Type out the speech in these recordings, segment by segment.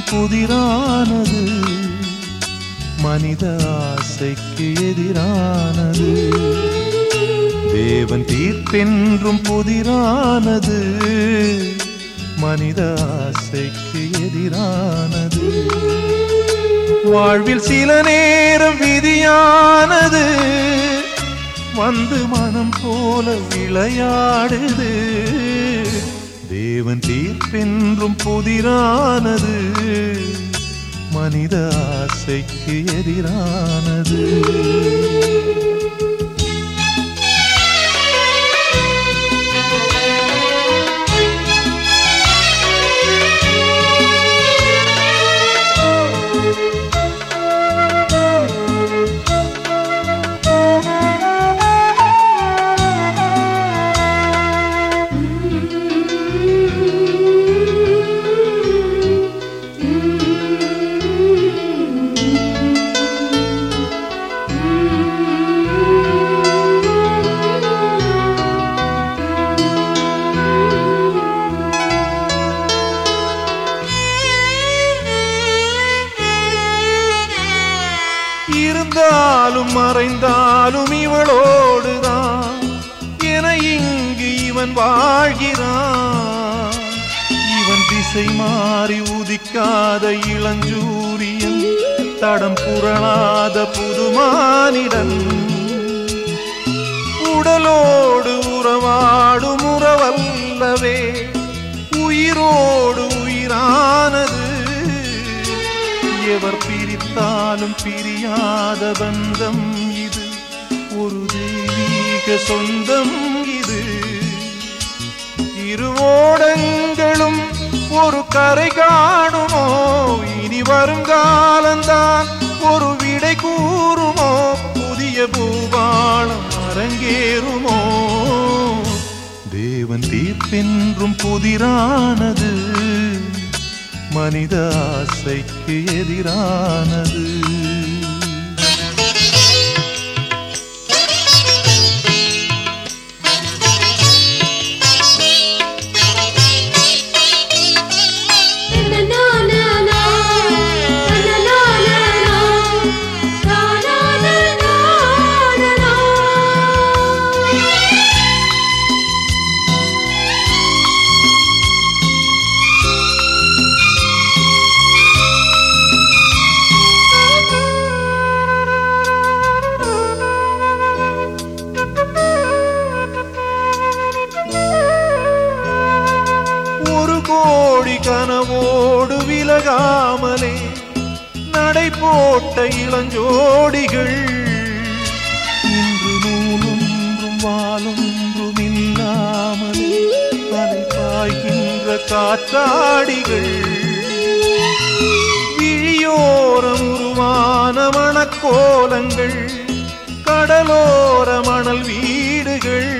புதிரானது, மனித ஆசைக்கு எதிரானது. தேவன் தீர்ப்பென்றும் புதிரானது, மனித ஆசைக்கு எதிரானது. வாழ்வில் சில நேரம் விதியானது வந்து மனம் போல விளையாடுது. தேவன் தீர்ப்பென்றும் புதிரானது, மனித ஆசைக்கு எதிரானது. இருந்தாலும் மறைந்தாலும் இவளோடுதான் என இங்கு இவன் வாழ்கிறான். இவன் திசை மாறி உதிக்காத இளஞ்சூரியன், தடம் புரளாத புதுமானிடன். உடலோடு உறவாடும் உறவல்லவே உயிரோடு உயிரானது. எவர் பிரித்தாலும் பிரியாத பந்தம் இது, ஒரு தெய்வீக சொந்தம் இது. இருவோடங்களும் ஒரு கரை காணுமோ, இனி வருங்காலந்தான் ஒரு விடை கூறுமோ. புதிய பூபாலம் அரங்கேறுமோ. தேவன் தீர்ப்பென்றும் புதிரானது, மனித ஆசைக்கு எதிரானது. கோடி கனவோடு விலகாமலே நடை போட்ட இளஞ்சோடிகள், இன்று நூலொன்றும் வாலொன்றும் இல்லாமலே அலை பாய்கின்ற காற்றாடிகள். விழியோரம் உருவான மணக்கோலங்கள், கடலோர மணல் வீடுகள்.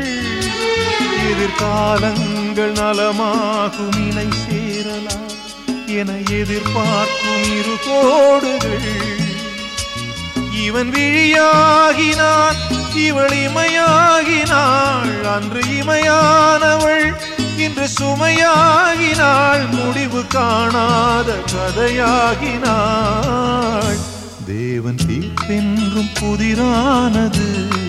எதிர்காலங்கள் நலமாகும் இணை சேரலாம் என எதிர்பார்க்கும் இரு கோடுகள். இவன் விழியாகினான், இவள் இமையாகினாள். அன்று இமையானவள் இன்று சுமையாகினாள். முடிவு காணாத கதையாகினாள். தேவன் தீர்ப்பென்றும் புதிரானது,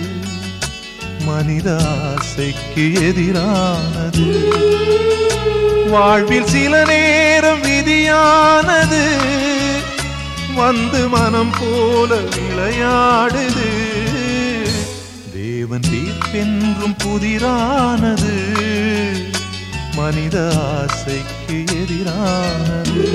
மனித ஆசைக்கு எதிரானது. வாழ்வில் சில நேரம் விதியானது வந்து மனம் போல விளையாடுது. தேவன் தீர்ப்பென்றும் புதிரானது, மனித ஆசைக்கு எதிரானது.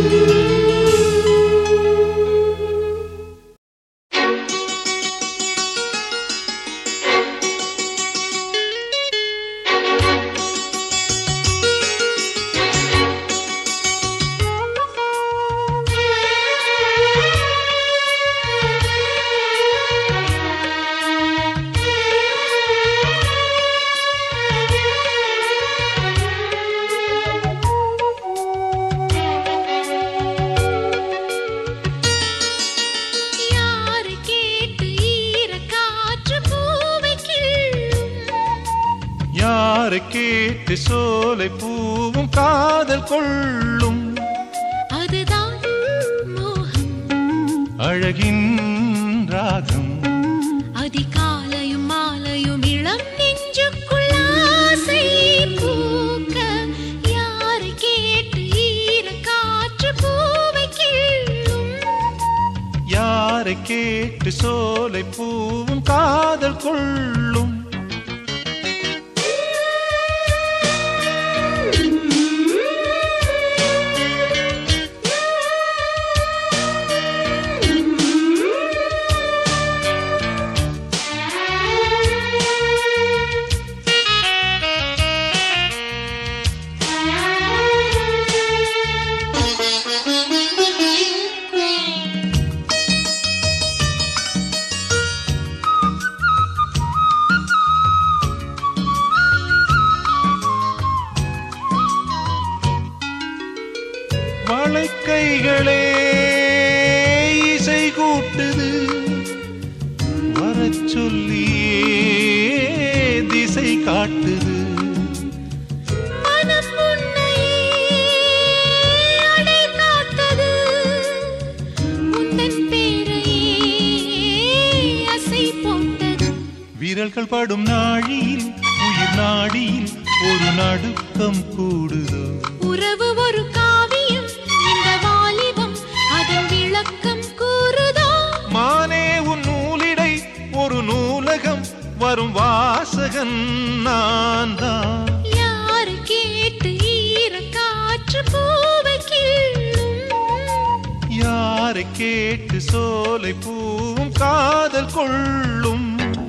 யாரை கேட்டு சோலை பூவும் காதல் கொள்ளும், அதுதான் அழகின் ராகம் அதிகாலையும் மாலையும் இளம் நெஞ்சுக்குள் ஆசை பூக்க யாரை கேட்டு ஈர காற்று பூவை கிள்ளும் யாரை கேட்டு சோலை பூவும் காதல் கொள்ளும் வளைக்கைகளே இசை கூட்டுது வரச் சொல்லியே திசை காட்டுது மனம் உன்னையே அடை காத்தது உந்தன் பேரையே அசை போட்டது விரல்கள் படும் நாழியில் உயிர் நாடியில் ஒரு நடுக்கம் கூடுதோ உறவு ஒரு காவியம் இந்த வாலிபம் அதன் விளக்கம் கூறுதோ மானே உன் நூலிடை ஒரு நூலகம் வரும் வாசகன் நான் தான் யாரு கேட்டு ஈர காற்று பூவை கிள்ளும் யாரை கேட்டு சோலை பூவும் காதல் கொள்ளும்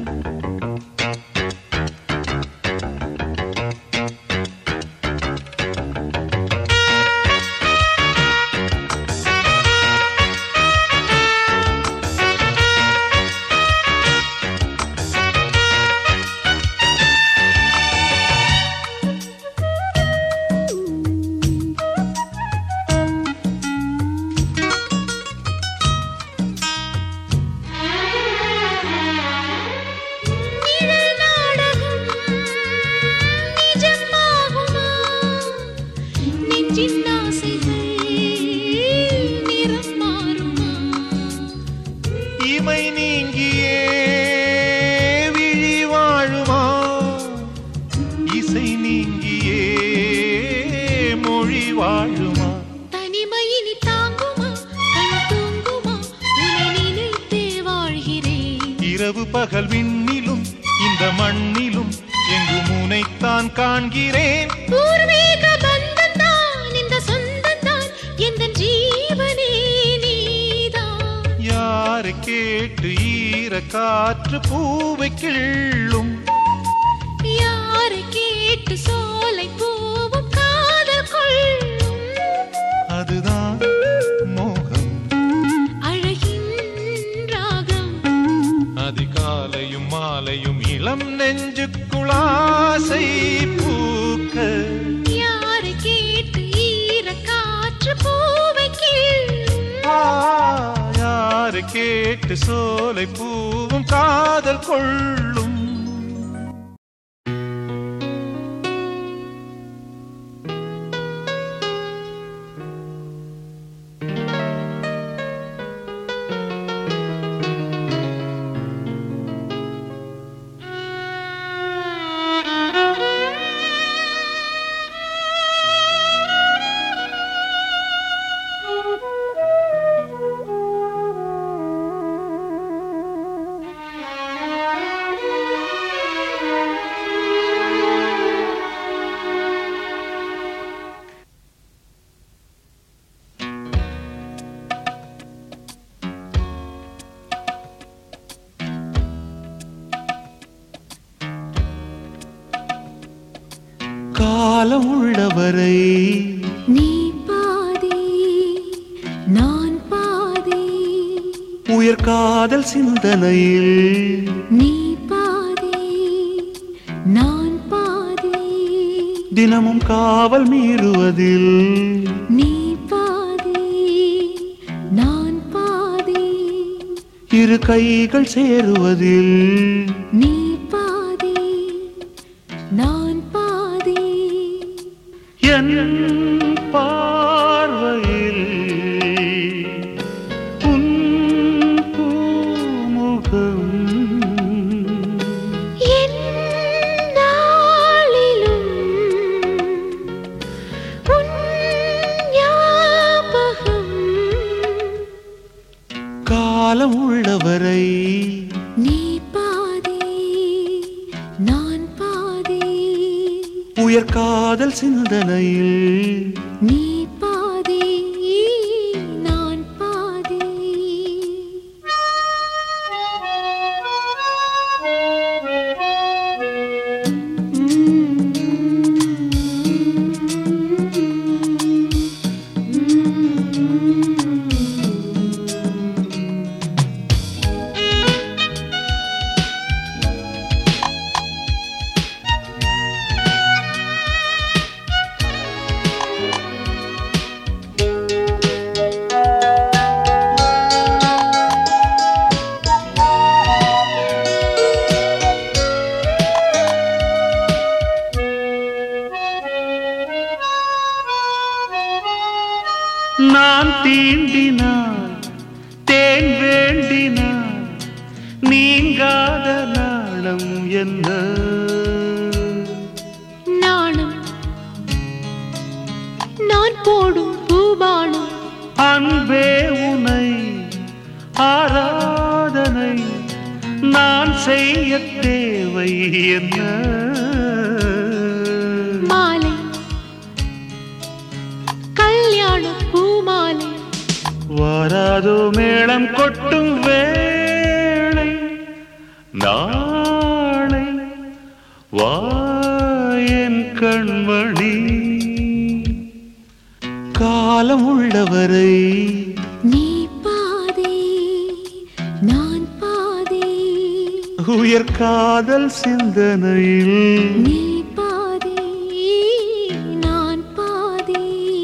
நிழல் நாடகம் நிஜமாகுமா நெஞ்சின் ஆசைகள் நிறம் மாறுமா இமை நீங்கியே விழி வாழுமா இசை நீங்கியே மொழி வாழுமா தனிமையினி தாங்குமா கண் தூங்குமா உன்னை நினைத்தே வாழ்கிறேன் இரவு பகல் விண்ணிலும் இந்த மண்ணிலும் எங்கும் உனைத்தான் காண்கிறேன் பூர்வீக பந்தந்தான் இந்த சொந்தந்தான் எந்தன் ஜீவனே நீதான் யாரை கேட்டு ஈர காற்று பூவை கிள்ளும் யாரை கேட்டு சோலை பூவும் காதல் கொள்ளும் அதுதான் மோகம் அழகின் ராகம் அதிகாலையும் மாலையும் இளம் நெஞ்சுக்குள் ஆசை பூக்க யாரை கேட்டு ஈர காற்று பூவை கிள்ளும் யாரை கேட்டு சோலை பூவும் காதல் கொள்ளும் காலம் உள்ளவரை நீ பாதி நான் பாதி உயர் காதல் சிந்தனையில் நீ பாதி நான் பாதி தினமும் காவல் மீறுவதில் நீ பாதி நான் பாதி இரு கைகள் சேருவதில் நீ பாதி நான் பாதி என் பார்வையில் உன் உயர் காதல் சிந்தனையில் நீ பாதி நான் பாதி. நான் தீண்டினான் தேன் வேண்டினான் நீங்காத நாணம் என்ன நாணம் நான் போடும் பூபானம். அன்பே உனை ஆராதனை நான் செய்ய தேவை என்ன மாலை கல்யாண பூமாலை. வாராதோ மேளம் கொட்டும் வேளை நாளை வாயன் கண்மணி காலம் உள்ளவரை நீ பாதி நான் பாதி. உயர் காதல் சிந்தனையில் நீ பாதி நான் பாதி.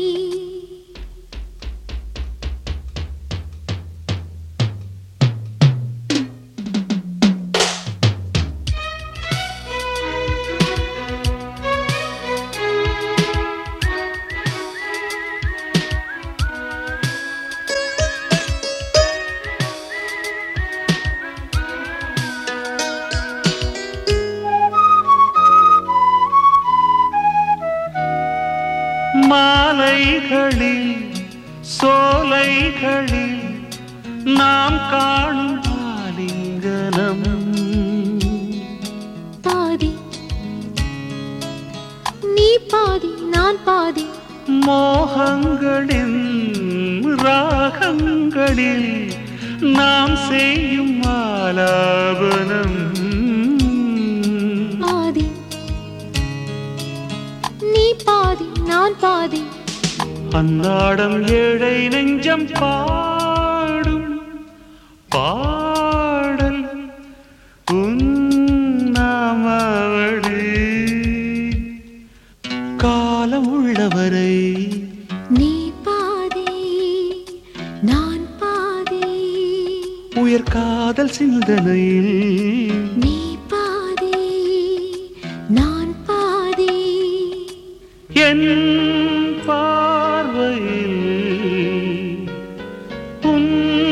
மாலைகளில் சோலைகளில் நாம் காணும் ஆலிங்கனம் பாதி நீ பாதி நான் பாதி. மோகங்களின் ராகங்களில் நாம் செய்யும் ஆலாபனம் பாதி நீ பாதி நான் பாதி. அன்னாடம் ஏழை நெஞ்சம் பாடும் பாடல் உன்னாமவழி காலம் உள்ளவரை நீ பாதி நான் பாதி. உயர் காதல் சிந்தனையில் நீ பாதி நான் பாதி. என் பார்வையில் உன்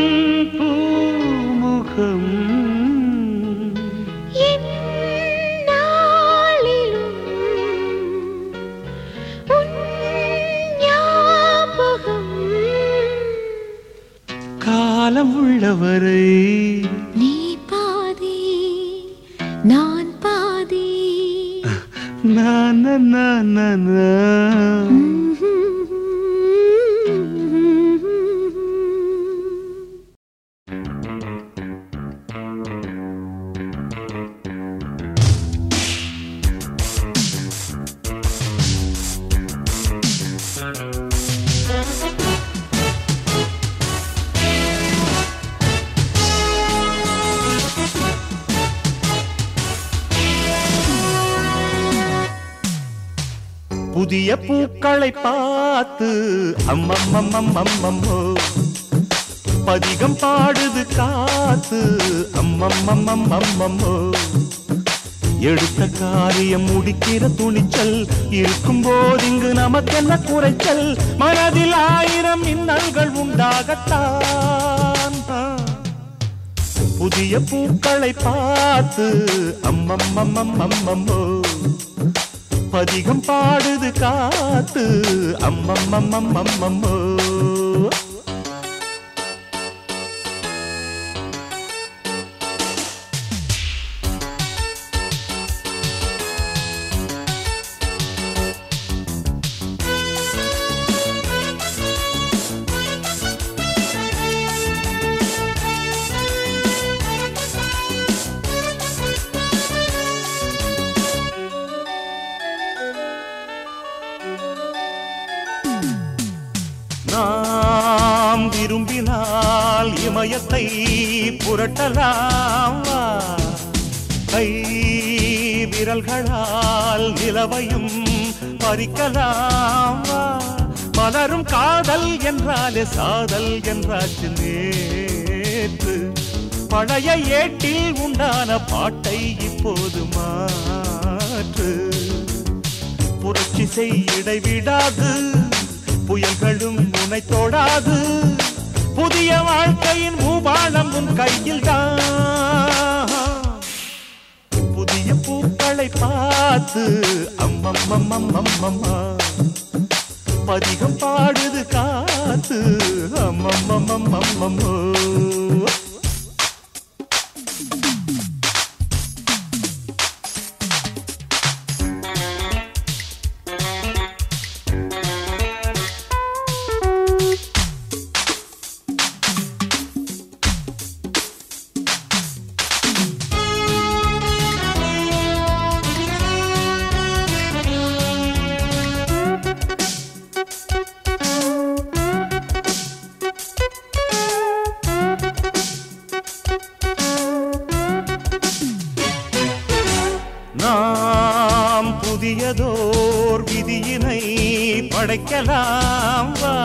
பூமுகம் என் நாளிலும் உன் ஞாபகம். காலம் உள்ளவரை நீ பாதி நான் பாதி. na na na na. புதிய பூக்களை பார்த்து அம்மம்மம்மம்மம்மோ பதிகம் பாடுது காத்து அம்மம்மம்மம்மம்மோ எடுத்த காரியம் முடிக்கிற துணிச்சல் இருக்கும் போது இங்கு நமக்கென்ன குறைச்சல் மனதில் ஆயிரம் இன்னல்கள் உண்டாகத்தான் புதிய பூக்களை பார்த்து அம்மம்மம்மம்மம்மோ பதிகம் பாடுது காத்து அம்மம்மம்மம்மம்மோ சமயத்தை புரட்டலாம் வா. கை விரல்களால் நிலவையும் பறிக்கலாம் வா. மலரும் காதல் என்றாலே சாதல் என்றாச்சு நேற்று. பழைய ஏட்டில் உண்டான பாட்டை இப்போது மாற்று. புரட்சி செய் இடைவிடாது, புயல்களும் உன்னை தொடாது. புதிய வாழ்க்கையின் பூபாலம் உன் கையில் தான். புதிய பூக்களை பார்த்து அம்மம்மம்மம்மம்மா பதிகம் பாடுது காத்து அம்மம்மம்மம்மம்மோ. நாம் புதியதோர் விதியினை படைக்கலாம் வா.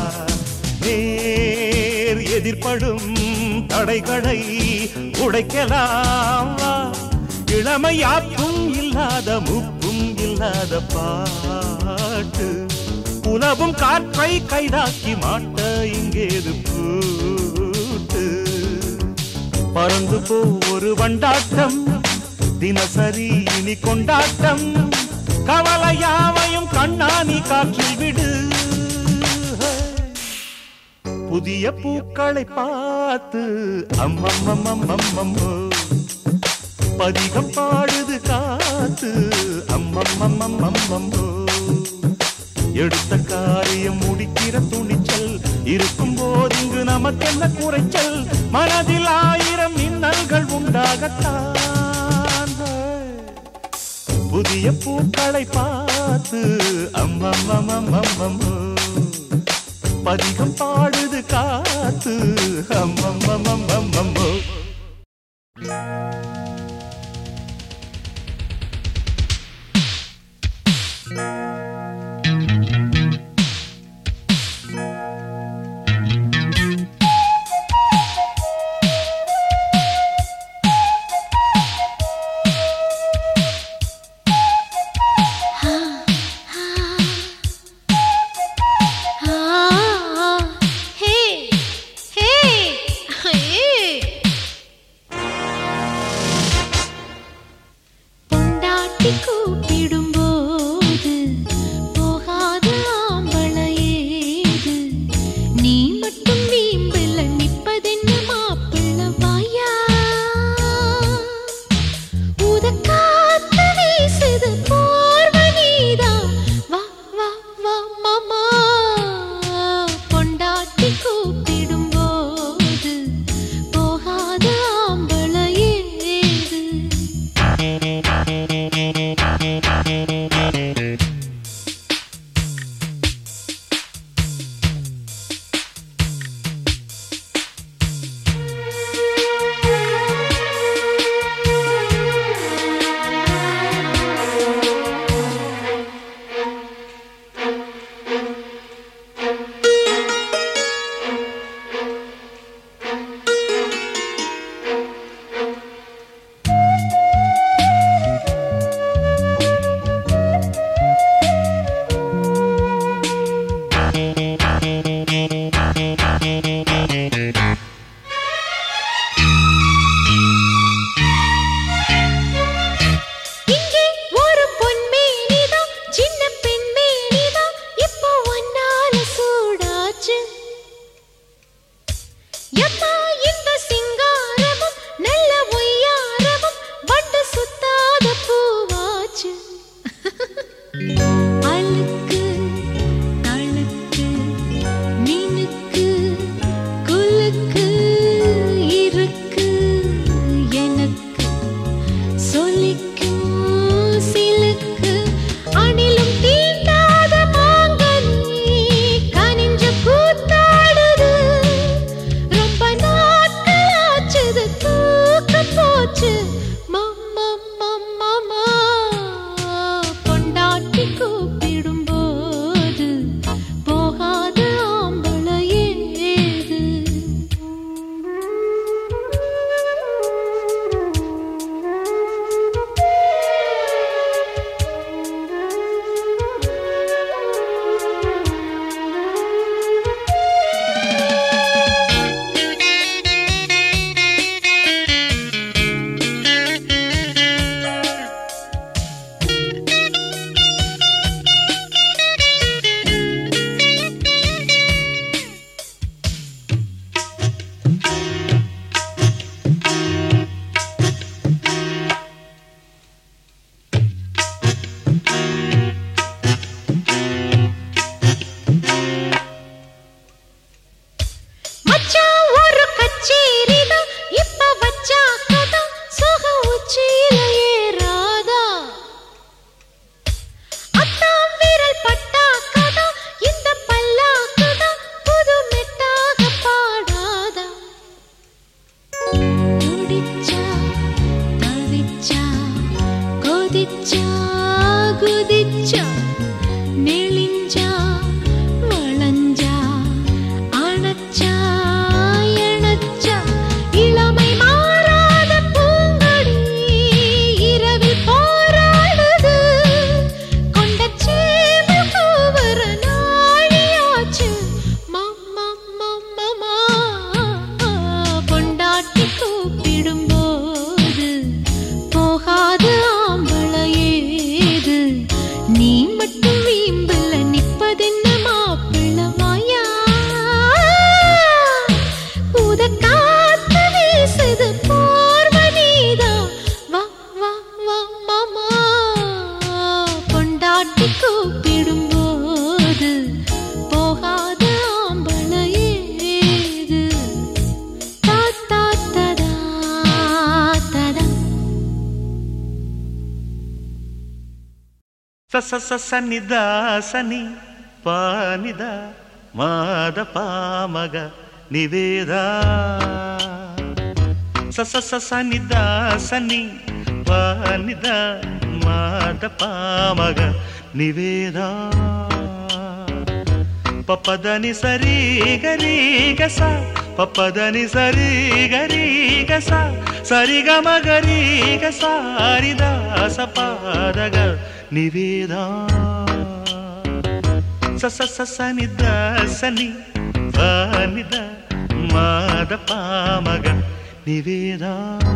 நேர் எதிர்ப்படும் தடைகளை உடைக்கலாம் வா. இளமையாக்கும் இல்லாத முப்பும் இல்லாத பாட்டு. உலவும் காற்றை கைதாக்கி மாட்ட இங்கேது பூட்டு. பறந்து போ ஒரு வண்டாட்டம், தினசரி இனி கொண்டாட்டம். கவலையாவையும் கண்ணானி காற்றில் விடு. புதிய பூக்களை பார்த்து அம்மம்மம்மம்மம்மோ பதிகம் பாடுது காத்து அம்மம்மம்மம்மம்மோ. எடுத்த காரியம் முடிக்கிற துணிச்சல் இருக்கும் போது இங்கு நமக்கென்ன குறைச்சல். மனதில் ஆயிரம் மின்னல்கள் உண்டாகத்தான். புதிய பூக்களை பார்த்து அம்மம்மம்மம்மம்மோ பதிகம் பாடுது காத்து அம்மம்மம்மம்மம்மோ. கூப்பிடும்போது போகாத ஆம்பளையேது. நீ மட்டும் வீம்பில் நிற்பதென்ன மாப்பிள்ள வாயா. உதக்காத்து வீசுது போர்வனீதான். வா வா வா மாமா. பொண்டாட்டி கூப்பிடும்போது போகாத ஆம்பளையேது. సన్నిద సని పానిద మాద పామగ నివేదా సన్నిద సని పానిద మాద పామగ నివేదా పపదని సరి గరి గస పపదని సరి గరి గస సరి గమ గరి గసారిద సపాదగ నివేదా సనిద సని పానిద మాద పామగ నివేదా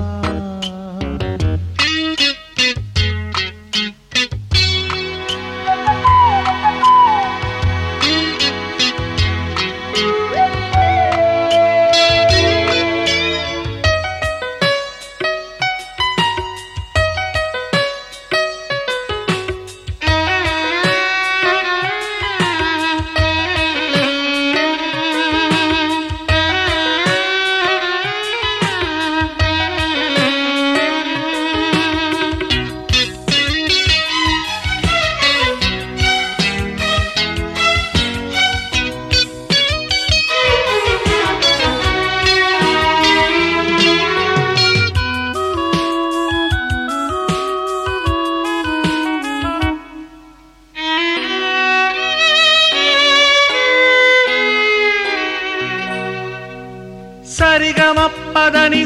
సరిగమ పదని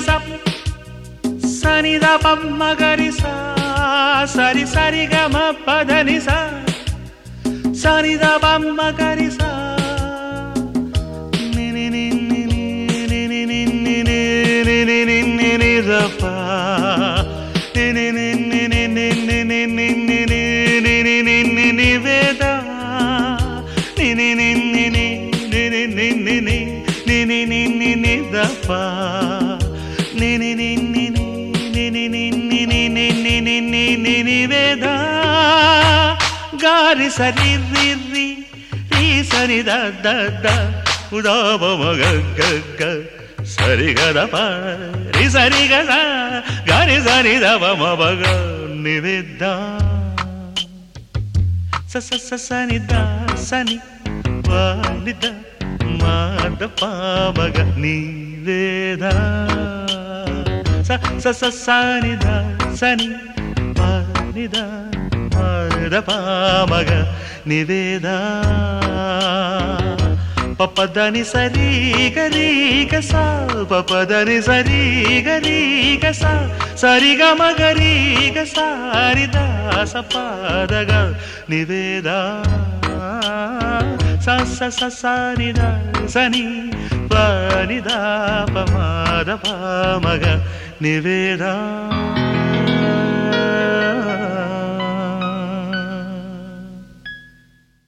సనిద పమ్మ గరి సరి సరిగమ పదని సనిద పమ్మ గరి నివేదా దపా నివేదా గారి సరి రి రి రి సరి ద ఉదాబ మగ గ సరి గదప రి సరి గద గారి సరి దవ మగ నివేదా సనిద సని వానిద మాద పామగ నివేదా సనిద సని పానిద మాద పామగ నివేదా పపదని సరి గరి గస పపదని సరి గరి గస సరి గమ గరి గసారిద సపాదగ నివేదా సనిద సని పానిద పమాద పామగ నివేదా